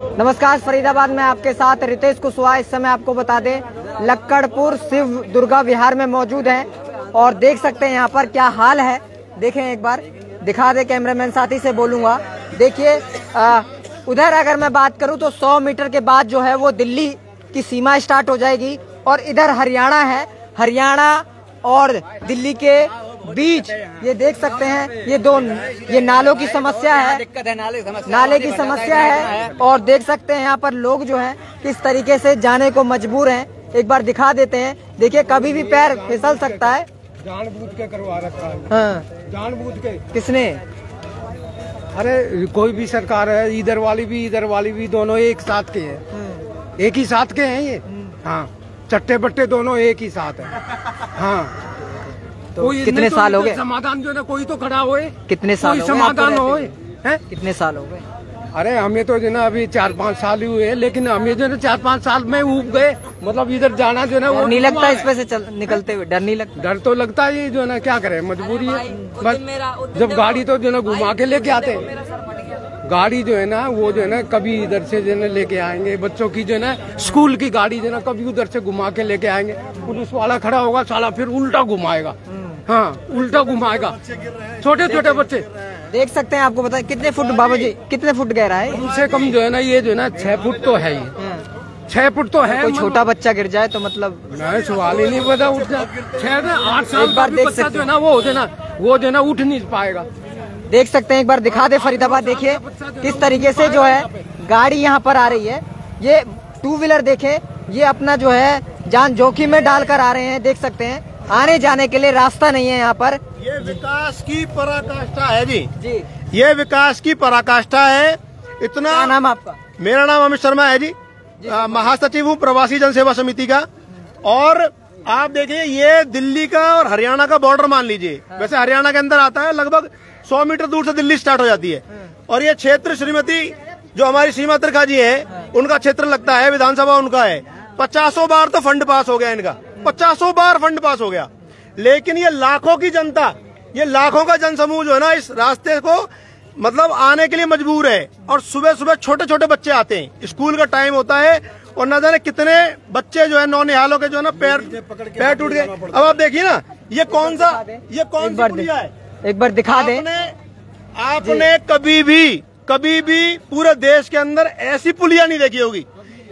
नमस्कार, फरीदाबाद में आपके साथ रितेश कुशवाहा। इस समय आपको बता दें लक्कड़पुर शिव दुर्गा विहार में मौजूद हैं और देख सकते हैं यहाँ पर क्या हाल है। देखें एक बार, दिखा दे कैमरामैन साथी से बोलूँगा। देखिए उधर अगर मैं बात करूँ तो 100 मीटर के बाद जो है वो दिल्ली की सीमा स्टार्ट हो जाएगी और इधर हरियाणा है। हरियाणा और दिल्ली के बीच ये देख सकते हैं ये नालों की समस्या है, नाले की समस्या है और देख सकते हैं यहाँ पर लोग जो हैं किस तरीके से जाने को मजबूर हैं। एक बार दिखा देते हैं। देखिए कभी भी पैर फिसल सकता है। जानबूझ के करवा रखा है। हाँ, जानबूझ के। किसने? अरे कोई भी सरकार है, इधर वाली भी दोनों एक साथ के हैं, एक ही साथ के हैं ये। हाँ, चट्टे बट्टे दोनों एक ही साथ है। हाँ, तो कितने साल हो गए? समाधान जो है ना, कोई तो खड़ा होए। कितने साल हो गए समाधान होए? कितने साल हो गए? अरे हमें तो जो ना अभी 4-5 साल ही हुए, लेकिन हमें जो ना 4-5 साल में ऊब गए। मतलब इधर जाना जो ना वो नहीं लगता इस पे से निकलते हुए? डर नहीं लगता? डर तो लगता है, जो ना क्या करे, मजबूरी है बस। जब गाड़ी तो जो ना घुमा के लेके आते हैं, गाड़ी जो है ना वो जो है ना कभी इधर से जो ना लेके आएंगे, बच्चों की जो ना स्कूल की गाड़ी जो ना कभी उधर से घुमा के लेके आएंगे। पुलिस वाला खड़ा होगा, साला फिर उल्टा घुमाएगा। हाँ, उल्टा घुमाएगा। छोटे छोटे बच्चे देख सकते हैं। आपको बताएं कितने फुट बाबूजी, कितने फुट गहरा है? उनसे कम जो है ना ये जो है ना 6 फुट तो है ही। 6 फुट तो है। कोई छोटा बच्चा गिर जाए तो मतलब नहीं, सवाल ही नहीं पता उठ जाए। 6 से 8 साल का बच्चा जो है ना वो जो है ना उठ नहीं पाएगा। देख सकते हैं, एक बार दिखा दे फरीदाबाद। देखिए किस तरीके से जो है गाड़ी यहाँ पर आ रही है। ये 2 व्हीलर देखे, ये अपना जो है जान जोखिम में डालकर आ रहे हैं। देख सकते हैं आने जाने के लिए रास्ता नहीं है यहाँ पर। ये विकास की पराकाष्ठा है जी। ये विकास की पराकाष्ठा है। इतना। क्या नाम आपका? मेरा नाम अमित शर्मा है जी। महासचिव हूँ प्रवासी जन सेवा समिति का। और आप देखिए ये दिल्ली का और हरियाणा का बॉर्डर मान लीजिए। वैसे हरियाणा के अंदर आता है, लगभग 100 मीटर दूर से दिल्ली स्टार्ट हो जाती है। और ये क्षेत्र श्रीमती जो हमारी सीमा त्रिखा जी है उनका क्षेत्र लगता है, विधानसभा उनका है। 50 बार तो फंड पास हो गया इनका, 50 बार फंड पास हो गया। लेकिन ये लाखों की जनता, ये लाखों का जनसमूह जो है ना इस रास्ते को मतलब आने के लिए मजबूर है। और सुबह सुबह छोटे छोटे बच्चे आते हैं, स्कूल का टाइम होता है और न जाने कितने बच्चे जो है नौनिहालों के जो है ना पैर टूट गए। अब आप देखिए ना ये कौन सी पुलिया है। एक बार दिखा दे। आपने कभी भी पूरे देश के अंदर ऐसी पुलिया नहीं देखी होगी।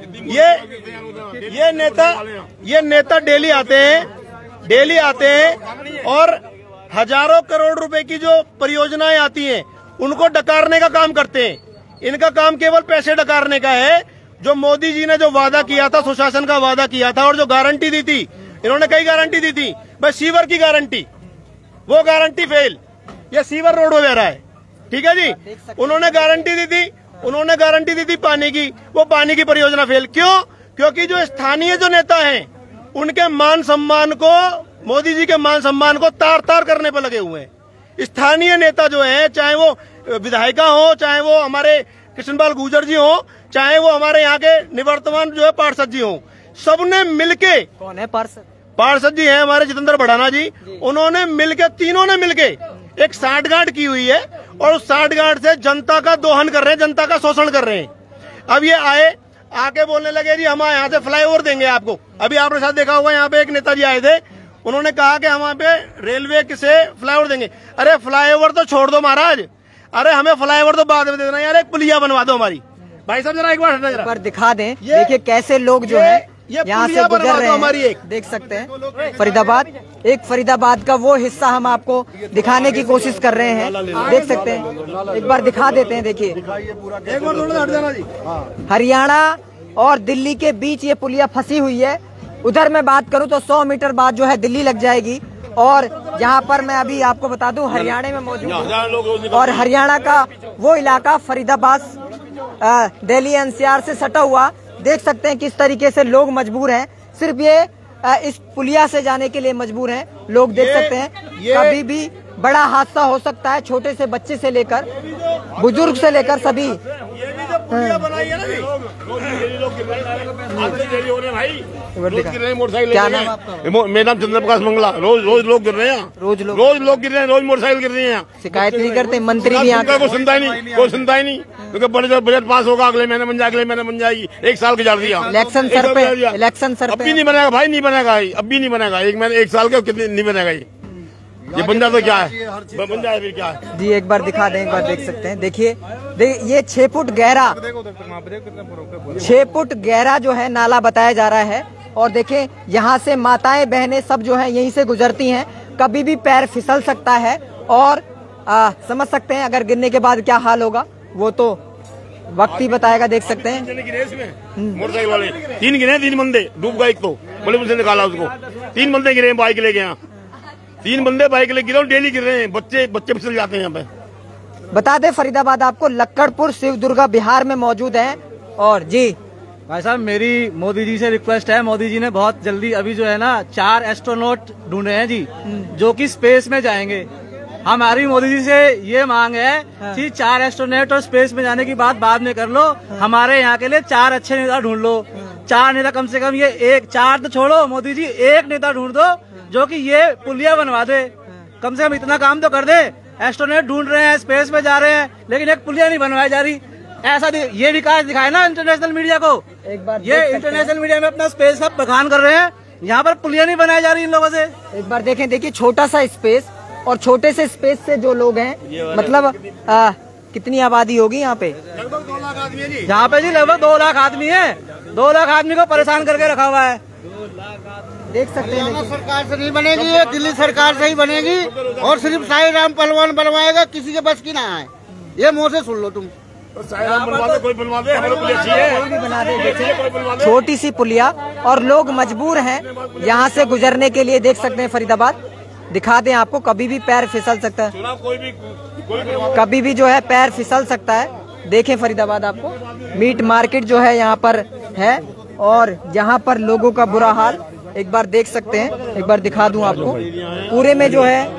ये नेता डेली आते हैं और हजारों करोड़ रुपए की जो परियोजनाएं आती हैं उनको डकारने का काम करते हैं। इनका काम केवल पैसे डकारने का है। जो मोदी जी ने जो वादा किया था, सुशासन का वादा किया था और जो गारंटी दी थी, इन्होंने कई गारंटी दी थी। बस सीवर की गारंटी, वो गारंटी फेल। ये सीवर रोड हो रहा है, ठीक है जी। उन्होंने गारंटी दी थी पानी की, वो पानी की परियोजना फेल। क्यों? क्योंकि जो स्थानीय जो नेता हैं उनके मान सम्मान को, मोदी जी के मान सम्मान को तार तार करने पर लगे हुए हैं। स्थानीय नेता जो हैं, चाहे वो विधायिका हो, चाहे वो हमारे कृष्णपाल गुर्जर जी हो, चाहे वो हमारे यहाँ के निवर्तमान जो है पार्षद जी हो, सबने मिलके। कौन है पार्षद? पार्षद जी हैं हमारे जितेंद्र भड़ाना जी। उन्होंने मिलके, तीनों ने मिलके एक साठगांठ की हुई है और उस साठगांठ से जनता का दोहन कर रहे हैं, जनता का शोषण कर रहे हैं। अब ये आके बोलने लगे जी हम यहाँ से फ्लाईओवर देंगे आपको। अभी आपने साथ देखा होगा, यहाँ पे एक नेताजी आए थे, उन्होंने कहा कि हम यहाँ पे रेलवे से फ्लाईओवर देंगे। अरे फ्लाईओवर तो छोड़ दो महाराज, अरे हमें फ्लाईओवर तो बाद में देना यार, एक पुलिया बनवा दो हमारी। भाई साहब जरा एक बार दिखा दें। देखिए कैसे लोग जो है यहाँ से गुजर रहे हैं। देख सकते हैं फरीदाबाद का वो हिस्सा हम आपको दिखाने की कोशिश कर रहे हैं। देख सकते हैं, एक बार दिखा देते हैं। देखिए हरियाणा और दिल्ली के बीच ये पुलिया फंसी हुई है। उधर मैं बात करूं तो 100 मीटर बाद जो है दिल्ली लग जाएगी। और यहाँ पर मैं अभी आपको बता दूं हरियाणा में मौजूद हूं और हरियाणा का वो इलाका फरीदाबाद दिल्ली एनसीआर से सटा हुआ। देख सकते हैं किस तरीके से लोग मजबूर हैं, सिर्फ ये इस पुलिया से जाने के लिए मजबूर हैं लोग। देख सकते हैं कभी भी बड़ा हादसा हो सकता है, छोटे से बच्चे से लेकर बुजुर्ग से लेकर सभी। ये भी जो पुलिया बनाई है ना जी, मोटरसाइकिल। क्या नाम आपका? मेरा नाम चंद्र प्रकाश मंगला। रोज लोग गिर रहे हैं, रोज लोग गिर रहे हैं, रोज मोटरसाइकिल गिर रही है। शिकायत नहीं करते? मंत्री भी यहाँ कोई सुनता ही नहीं, कोई सुनता ही नहीं, क्योंकि बजट पास होगा, अगले महीने बन जाएगी। 1 साल गुजार दिया। इलेक्शन सर पे अब भी नहीं बनेगा भाई, नहीं बनेगा, अब भी नहीं बनेगा। 1 साल के कितने नहीं बनेगा ये बन जाए तो क्या है, बन जाए फिर क्या है। जी एक बार दिखा दें, एक बार देख सकते हैं। देखिए ये 6 फुट गहरा, 6 फुट गहरा जो है नाला बताया जा रहा है। और देखें यहाँ से माताएं बहनें सब जो है यहीं से गुजरती हैं। कभी भी पैर फिसल सकता है और समझ सकते हैं अगर गिरने के बाद क्या हाल होगा, वो तो वक्त ही बताएगा। देख सकते हैं मोटरसाइकिल वाले 3 गिरे, 3 बंदे डूब गए। एक तो बड़े मुझसे निकाला उसको, 3 बंदे गिरे बाइक लेके। यहाँ 3 बंदे बाइक लेके गिरे, डेली गिर रहे हैं। बच्चे फिसल जाते हैं यहाँ पे। बता दें फरीदाबाद आपको लक्कड़पुर शिव दुर्गा बिहार में मौजूद है। और जी भाई साहब, मेरी मोदी जी से रिक्वेस्ट है, मोदी जी ने बहुत जल्दी अभी जो है ना 4 एस्ट्रोनॉट ढूंढे हैं जी, जो कि स्पेस में जाएंगे। हमारी मोदी जी से ये मांग है कि 4 एस्ट्रोनॉट और स्पेस में जाने की बात बाद में कर लो, हमारे यहाँ के लिए 4 अच्छे नेता ढूंढ लो। 4 नेता कम से कम, ये 4 तो छोड़ो मोदी जी, 1 नेता ढूंढ दो जो कि ये पुलिया बनवा दे। कम से कम इतना काम तो कर दे। एस्ट्रोनॉट ढूंढ रहे हैं, स्पेस में जा रहे हैं, लेकिन एक पुलिया नहीं बनवाई जा रही। ऐसा ये विकास दिखाए ना इंटरनेशनल मीडिया को। एक बार ये इंटरनेशनल मीडिया में अपना स्पेस का बखान कर रहे हैं, यहाँ पर पुलिया नहीं बनाई जा रही इन लोगों से। एक बार देखें, देखिए छोटा सा स्पेस, और छोटे से स्पेस से जो लोग हैं, मतलब कितनी आबादी होगी यहाँ पे? लगभग 2 लाख आदमी है जी। यहाँ पे जी लगभग 2 लाख आदमी है। 2 लाख आदमी को परेशान करके रखा हुआ है। देख सकते हैं। हरियाणा सरकार से नहीं बनेगी, ये दिल्ली सरकार से ही बनेगी। और सिर्फ साई राम पहलवान बनवाएगा, किसी के बस की ना है। ये मुँह से सुन लो तुम। कोई बनवा दे, हमारे पुलिया चाहिए। बना दे। छोटी सी पुलिया, और लोग मजबूर हैं यहाँ से गुजरने के लिए। देख सकते हैं फरीदाबाद, दिखा दें आपको, कभी भी पैर फिसल सकता है, कभी भी जो है पैर फिसल सकता है। देखें फरीदाबाद, आपको मीट मार्केट जो है यहाँ पर है, और यहाँ पर लोगों का बुरा हाल एक बार देख सकते हैं। एक बार दिखा दूं आपको, पूरे में जो है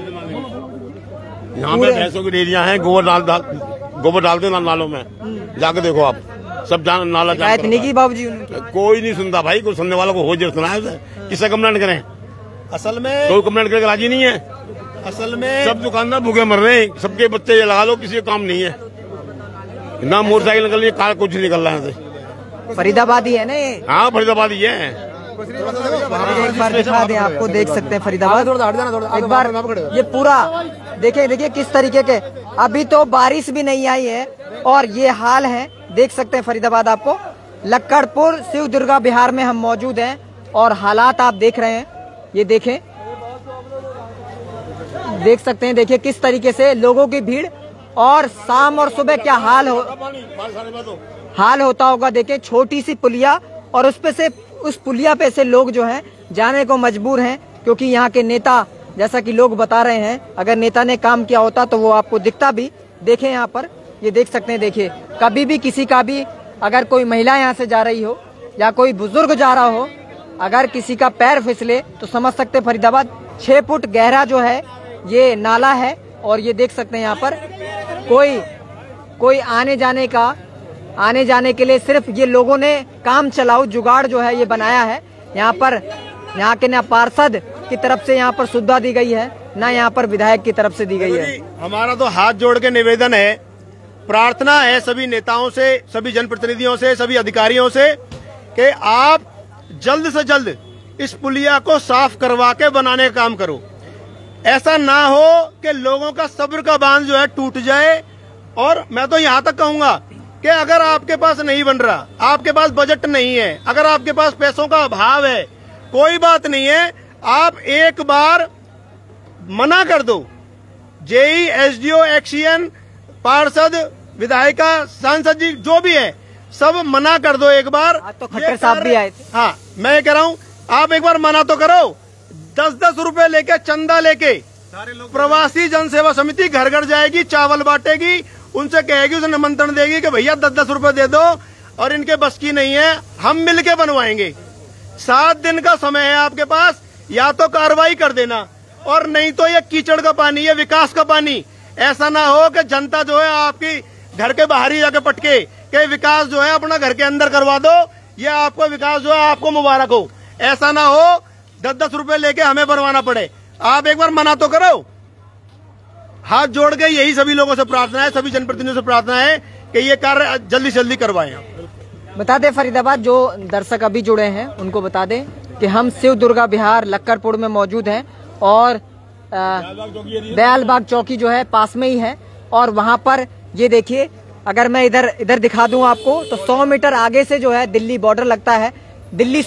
यहाँ पे भैंसों की डेयरियां हैं। गोबर डालते नालों में, जाके देखो आप, सब नाला। शिकायत नहीं की बाबूजी? कोई नहीं सुनता भाई, कोई सुनने वाला को हो जाए सुना है, किससे कंप्लेंट करें? असल में कोई कंप्लेंट करके राजी नहीं है। असल में सब दुकानदार भूखे मर रहे हैं, सबके बच्चे ये लगा लो, किसी का काम नहीं है ना। मोटरसाइकिल निकल रही है, कार कुछ निकल रहा है। फरीदाबाद ही है ना ये? हाँ फरीदाबाद ही है। एक बार दिखा दें आपको, देख सकते हैं फरीदाबाद। एक बार ये पूरा देखिए किस तरीके के, अभी तो बारिश भी नहीं आई है और ये हाल है। देख सकते हैं फरीदाबाद, आपको लक्कड़पुर शिव दुर्गा बिहार में हम मौजूद हैं और हालात आप देख रहे हैं। ये देखें, देख सकते हैं, देखिए किस तरीके से लोगों की भीड़, और शाम और सुबह क्या हाल होता होगा। देखिए छोटी सी पुलिया, और उस पुलिया पे से लोग जो हैं जाने को मजबूर हैं, क्योंकि यहाँ के नेता, जैसा कि लोग बता रहे हैं, अगर नेता ने काम किया होता तो वो आपको दिखता भी। देखें यहाँ पर, ये देख सकते हैं, देखिए कभी भी किसी का भी, अगर कोई महिला यहाँ से जा रही हो या कोई बुजुर्ग जा रहा हो, अगर किसी का पैर फिसले तो समझ सकते फरीदाबाद 6 फुट गहरा जो है ये नाला है। और ये देख सकते हैं यहाँ पर कोई आने जाने के लिए सिर्फ ये लोगों ने काम चलाओ जुगाड़ जो है ये बनाया है। यहाँ पर यहाँ के ना पार्षद की तरफ से यहाँ पर सुविधा दी गई है, ना यहाँ पर विधायक की तरफ से दी गई है। हमारा तो हाथ जोड़ के निवेदन है, प्रार्थना है सभी नेताओं से, सभी जनप्रतिनिधियों से, सभी अधिकारियों से कि आप जल्द से जल्द इस पुलिया को साफ करवा के बनाने का काम करो। ऐसा ना हो कि लोगों का सब्र का बांध जो है टूट जाए। और मैं तो यहाँ तक कहूंगा कि अगर आपके पास नहीं बन रहा, आपके पास बजट नहीं है, अगर आपके पास पैसों का अभाव है, कोई बात नहीं है, आप एक बार मना कर दो। जेई, एसडीओ, एक्सीएन, पार्षद, विधायिका, सांसद जी जो भी है, सब मना कर दो एक बार। तो खट्टर साहब भी आए थे। हाँ, मैं ये कह रहा हूँ, आप एक बार मना तो करो। 10-10 रुपए लेके, चंदा लेके प्रवासी जन सेवा समिति घर घर जाएगी, चावल बांटेगी, उनसे कहेगी, उसे निमंत्रण देगी कि भैया 10-10 रुपए दे दो, और इनके बस की नहीं है, हम मिलके बनवाएंगे। 7 दिन का समय है आपके पास, या तो कार्रवाई कर देना, और नहीं तो ये कीचड़ का पानी, ये विकास का पानी। ऐसा ना हो कि जनता जो है आपकी घर के बाहर ही जाके पटके कि विकास जो है अपना घर के अंदर करवा दो, या आपको विकास जो है आपको मुबारक हो। ऐसा ना हो 10-10 रुपए लेके हमें बनवाना पड़े। आप एक बार मना तो करो। हाथ जोड़ के यही सभी लोगों से प्रार्थना है, सभी जनप्रतिनिधियों से प्रार्थना है कि ये कार्य जल्दी से जल्दी करवाएं। बता दें फरीदाबाद, जो दर्शक अभी जुड़े हैं उनको बता दें कि हम शिव दुर्गा विहार लक्कड़पुर में मौजूद हैं और दयालबाग चौकी जो है पास में ही है। और वहां पर ये देखिए, अगर मैं इधर दिखा दूं आपको तो 100 मीटर आगे से जो है दिल्ली बॉर्डर लगता है। दिल्ली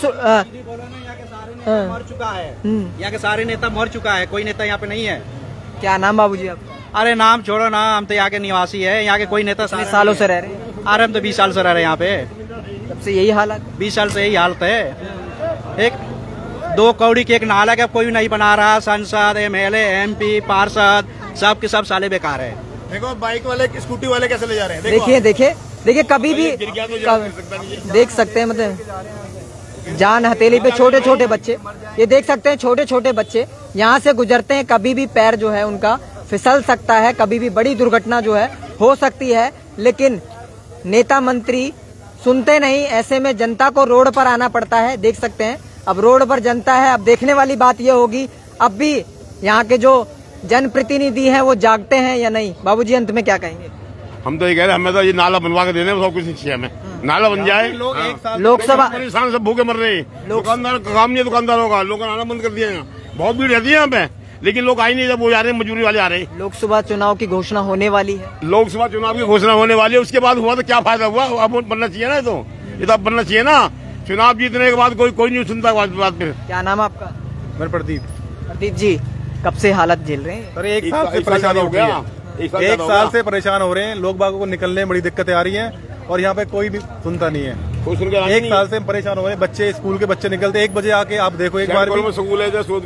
मर चुका है, यहाँ के सारे नेता मर चुका है, कोई नेता यहाँ पे नहीं है। क्या नाम बाबूजी आपका? अरे नाम छोड़ो ना, हम तो यहाँ के निवासी है, यहाँ के कोई नेता सालों से रह रहे हैं। अरे हम तो 20 साल से रह रहे हैं यहाँ पे, तब से यही हालत। 20 साल से यही हालत है। एक 2 कौड़ी के एक नाला का कोई नहीं बना रहा। सांसद, MLA, MP, पार्षद सब के सब साले बेकार है। देखो बाइक वाले स्कूटी वाले कैसे ले जा रहे हैं। देखिए कभी भी देख सकते हैं, मतलब जान हथेली पे छोटे छोटे बच्चे, ये देख सकते हैं छोटे छोटे बच्चे यहाँ से गुजरते हैं। कभी भी पैर जो है उनका फिसल सकता है, कभी भी बड़ी दुर्घटना जो है हो सकती है, लेकिन नेता मंत्री सुनते नहीं। ऐसे में जनता को रोड पर आना पड़ता है। देख सकते हैं अब रोड पर जनता है। अब देखने वाली बात ये होगी अब भी यहाँ के जो जनप्रतिनिधि हैं वो जागते हैं या नहीं। बाबूजी अंत में क्या कहेंगे? हम तो ये कह रहे हैं, हमें तो ये नाला बनवा के देने सब कुछ नहीं चाहिए, हमें नाला बन जाए। लोकसभा परेशान सब भूखे मर रहे हैं, दुकानदार काम नहीं, दुकानदारों का लोगों ने आना बंद कर दिया है। बहुत भीड़ रहती है यहाँ पे, लेकिन लोग आई नहीं, जब वो जा रहे हैं मजदूरी वाले आ रहे हैं। लोकसभा चुनाव की घोषणा होने वाली है। लोकसभा चुनाव की घोषणा होने वाली है, उसके बाद हुआ तो क्या फायदा हुआ? अब बनना चाहिए ना, तो ये तो अब बनना चाहिए ना। चुनाव जीतने के बाद कोई नहीं सुनता बात। फिर क्या नाम आपका? मेरा प्रदीप। प्रदीप जी, कब से हालत झेल रहे हैं? अरे एक साल से परेशान हो गया, एक साल से परेशान हो रहे हैं। लोग बागों को निकलने में बड़ी दिक्कतें आ रही हैं और यहाँ पे कोई भी सुनता नहीं है। एक साल से परेशान हो रहे हैं। बच्चे, स्कूल के बच्चे निकलते 1 बजे आके, आप देखो एक बार स्कूल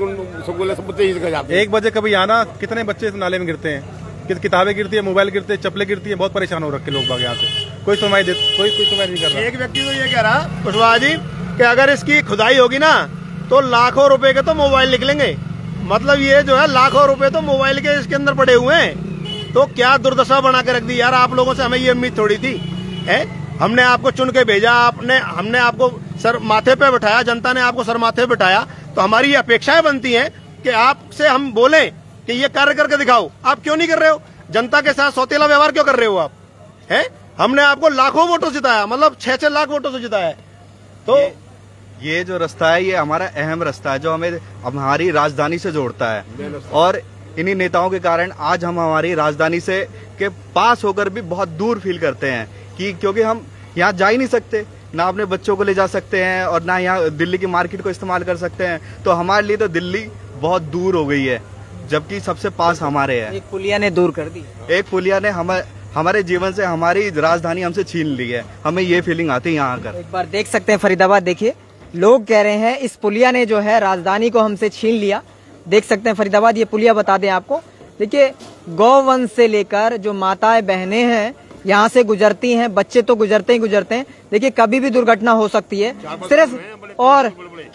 है 1 बजे कभी आना, कितने बच्चे इस नाले में गिरते हैं, किताबें गिरती है, मोबाइल गिरते हैं, चप्पलें गिरती है। बहुत परेशान हो रखे लोग बाग यहाँ से। कोई सुनवाई नहीं कर रहा। एक व्यक्ति तो ये कह रहा कुशवाहा जी कि अगर इसकी खुदाई होगी ना तो लाखों रुपए के तो मोबाइल निकलेंगे। मतलब ये जो है लाखों रुपए तो मोबाइल के इसके अंदर पड़े हुए हैं। तो क्या दुर्दशा बना के रख दी यार। आप लोगों से हमें ये उम्मीद थोड़ी थी है। हमने आपको चुन के भेजा, हमने आपको सर माथे पे बिठाया, जनता ने आपको सर माथे पे बिठाया, तो हमारी ये अपेक्षाएं बनती हैं कि आपसे हम बोलें कि ये कार्य करके दिखाओ। आप क्यों नहीं कर रहे हो? जनता के साथ सौतेला व्यवहार क्यों कर रहे हो आप? है, हमने आपको लाखों वोटों से जिताया, मतलब 6-6 लाख वोटों से जिताया है। तो ये जो रास्ता है, ये हमारा अहम रास्ता है जो हमें हमारी राजधानी से जोड़ता है। और इन्हीं नेताओं के कारण आज हम हमारी राजधानी से के पास होकर भी बहुत दूर फील करते हैं कि क्योंकि हम यहाँ जा ही नहीं सकते, ना अपने बच्चों को ले जा सकते हैं और ना यहाँ दिल्ली की मार्केट को इस्तेमाल कर सकते हैं। तो हमारे लिए तो दिल्ली बहुत दूर हो गई है, जबकि सबसे पास हमारे है। एक पुलिया ने दूर कर दी, एक पुलिया ने हमारे जीवन से हमारी राजधानी हमसे छीन ली है। हमें ये फीलिंग आती है यहाँ आकर। एक बार देख सकते हैं फरीदाबाद, देखिए लोग कह रहे हैं इस पुलिया ने जो है राजधानी को हमसे छीन लिया। देख सकते हैं फरीदाबाद, ये पुलिया बता दें आपको, देखिए गौवंश से लेकर जो माताएं बहनें हैं यहाँ से गुजरती हैं, बच्चे तो गुजरते ही गुजरते हैं। देखिए कभी भी दुर्घटना हो सकती है सिर्फ। और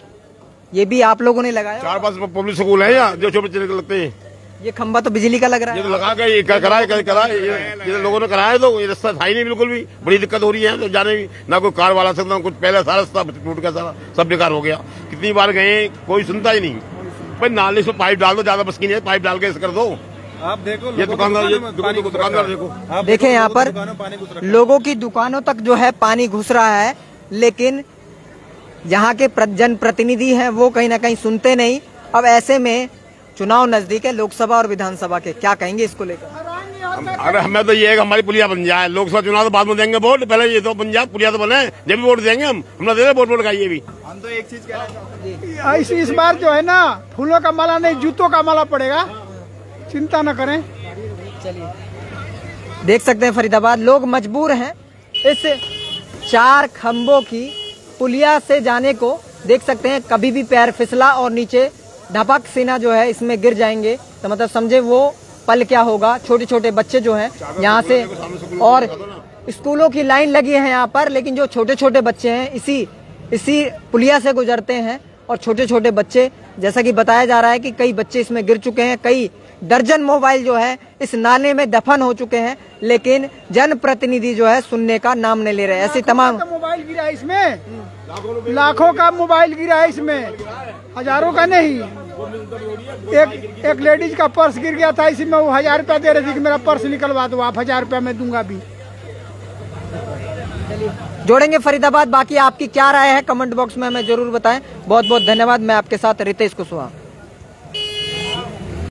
ये भी आप लोगों ने लगाया? 4-5 पब्लिक स्कूल है यहाँ जो छोटे बच्चे लगते हैं। ये खंबा तो बिजली का लग रहा है। ये तो लगा के कराए लोगों ने कराया, तो ये रास्ता था ही नहीं बिल्कुल भी। बड़ी दिक्कत हो रही है तो जाने भी ना कोई कार वाला सकता, कुछ पहले सारा रास्ता टूट गया, सारा सब बेकार हो गया। कितनी बार गए, कोई सुनता ही नहीं। भाई नाले से पाइप डाल दो, ज्यादा बस की नहीं है, पाइप डाल के ऐसे कर दो। आप देखो ये दुकानदार देखो, देखें यहाँ पर लोगों की दुकानों तक जो है पानी घुस रहा है, लेकिन यहाँ के जनप्रतिनिधि हैं वो कहीं ना कहीं सुनते नहीं। अब ऐसे में चुनाव नजदीक है, लोकसभा और विधानसभा के, क्या कहेंगे इसको लेकर? अरे हमें तो ये है कि हमारी पुलिया बन जाए। लोकसभा चुनाव तो बाद में देंगे वोट, पहले ये तो बन जाए, पुलिया तो बने, जब भी वोट देंगे हम ना दे रहे वोट का। ये भी हम तो एक चीज कहना चाहते हैं, इस बार जो है ना फूलों का माला नहीं जूतों का माला पड़ेगा, चिंता न करें। चलिए देख सकते हैं फरीदाबाद, लोग मजबूर हैं इस 4 खंभों की पुलिया से जाने को। देख सकते हैं कभी भी पैर फिसला और नीचे ढपक सीना जो है इसमें गिर जाएंगे तो मतलब समझे वो पल क्या होगा। छोटे छोटे बच्चे जो हैं यहाँ से, और स्कूलों की लाइन लगी है यहाँ पर, लेकिन जो छोटे छोटे बच्चे हैं इसी पुलिया से गुजरते हैं। और छोटे छोटे बच्चे, जैसा कि बताया जा रहा है कि कई बच्चे इसमें गिर चुके हैं, कई दर्जन मोबाइल जो है इस नाले में दफन हो चुके हैं, लेकिन जनप्रतिनिधि जो है सुनने का नाम नहीं ले रहे। ऐसे तमाम मोबाइल गिरा है इसमें, लाखों का मोबाइल गिरा है इसमें, हजारों का नहीं। एक लेडीज का पर्स गिर गया था, इसी में वो 1000 रुपया दे रही थी कि मेरा पर्स निकलवा दो आप, 1000 रुपया मैं दूंगा भी। जोड़ेंगे फरीदाबाद। बाकी आपकी क्या राय है कमेंट बॉक्स में हमें जरूर बताएं। बहुत बहुत धन्यवाद। मैं आपके साथ रितेश कुशवाहा।